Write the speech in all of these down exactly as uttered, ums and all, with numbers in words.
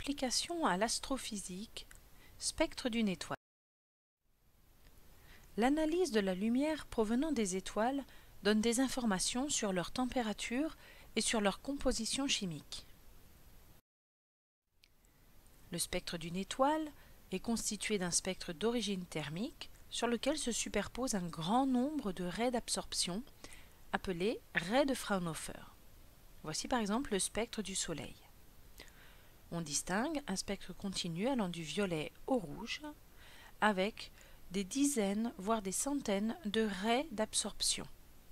Application à l'astrophysique, spectre d'une étoile. L'analyse de la lumière provenant des étoiles donne des informations sur leur température et sur leur composition chimique. Le spectre d'une étoile est constitué d'un spectre d'origine thermique sur lequel se superpose un grand nombre de raies d'absorption appelés raies de Fraunhofer. Voici par exemple le spectre du Soleil. On distingue un spectre continu allant du violet au rouge avec des dizaines, voire des centaines de raies d'absorption.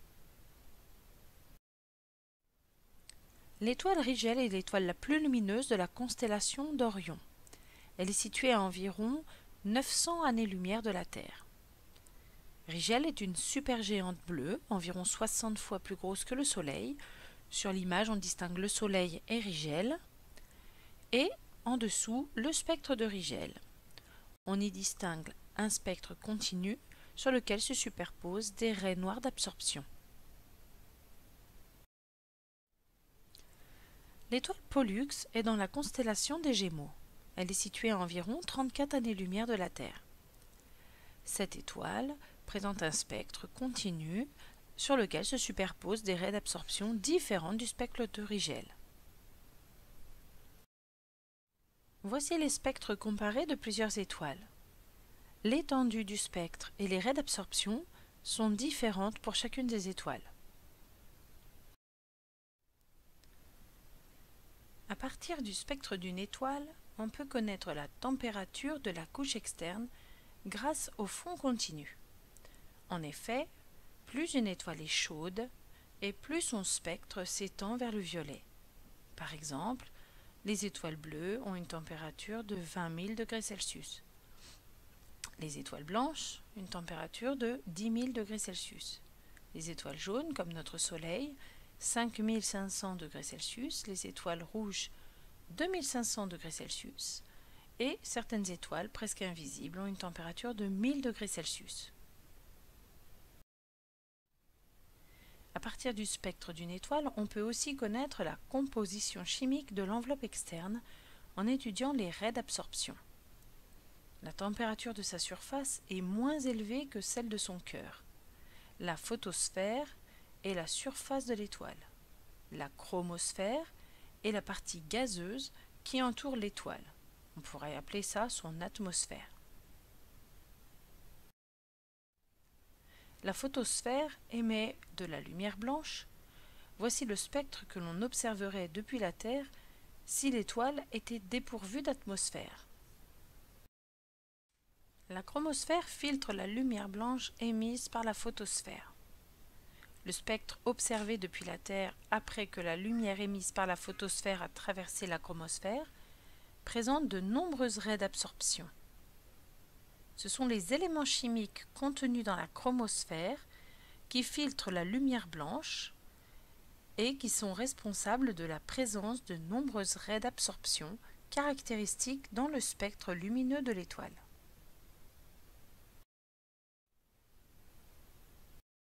L'étoile Rigel est l'étoile la plus lumineuse de la constellation d'Orion. Elle est située à environ neuf cents années-lumière de la Terre. Rigel est une supergéante bleue, environ soixante fois plus grosse que le Soleil. Sur l'image, on distingue le Soleil et Rigel. Et en dessous, le spectre de Rigel. On y distingue un spectre continu sur lequel se superposent des raies noires d'absorption. L'étoile Pollux est dans la constellation des Gémeaux. Elle est située à environ trente-quatre années-lumière de la Terre. Cette étoile présente un spectre continu sur lequel se superposent des raies d'absorption différentes du spectre de Rigel. Voici les spectres comparés de plusieurs étoiles. L'étendue du spectre et les raies d'absorption sont différentes pour chacune des étoiles. À partir du spectre d'une étoile, on peut connaître la température de la couche externe grâce au fond continu. En effet, plus une étoile est chaude et plus son spectre s'étend vers le violet. Par exemple, les étoiles bleues ont une température de vingt mille degrés Celsius. Les étoiles blanches, une température de dix mille degrés Celsius. Les étoiles jaunes, comme notre Soleil, cinq mille cinq cents degrés Celsius. Les étoiles rouges, deux mille cinq cents degrés Celsius. Et certaines étoiles, presque invisibles, ont une température de mille degrés Celsius. À partir du spectre d'une étoile, on peut aussi connaître la composition chimique de l'enveloppe externe en étudiant les raies d'absorption. La température de sa surface est moins élevée que celle de son cœur. La photosphère est la surface de l'étoile. La chromosphère est la partie gazeuse qui entoure l'étoile. On pourrait appeler ça son atmosphère. La photosphère émet de la lumière blanche. Voici le spectre que l'on observerait depuis la Terre si l'étoile était dépourvue d'atmosphère. La chromosphère filtre la lumière blanche émise par la photosphère. Le spectre observé depuis la Terre après que la lumière émise par la photosphère a traversé la chromosphère présente de nombreuses raies d'absorption. Ce sont les éléments chimiques contenus dans la chromosphère qui filtrent la lumière blanche et qui sont responsables de la présence de nombreuses raies d'absorption caractéristiques dans le spectre lumineux de l'étoile.